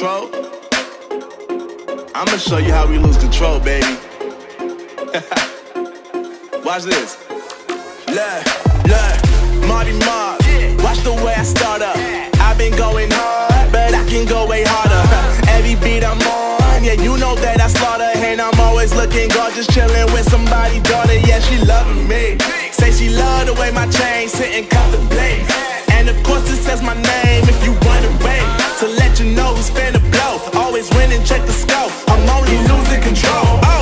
control? I'ma show you how we lose control, baby. Watch this. Look, Marty Marv. Watch the way I start up. I've been going hard, but I can go way harder. Every beat I'm on, yeah, you know that I slaughter. And I'm always looking gorgeous, chilling with somebody's daughter. Yeah, she loving me. Say she love the way my chain sit and contemplate. And of course it says my name if you wanna wait. To let you know who's finna blow. Always winning, check the scope. I'm only losing control.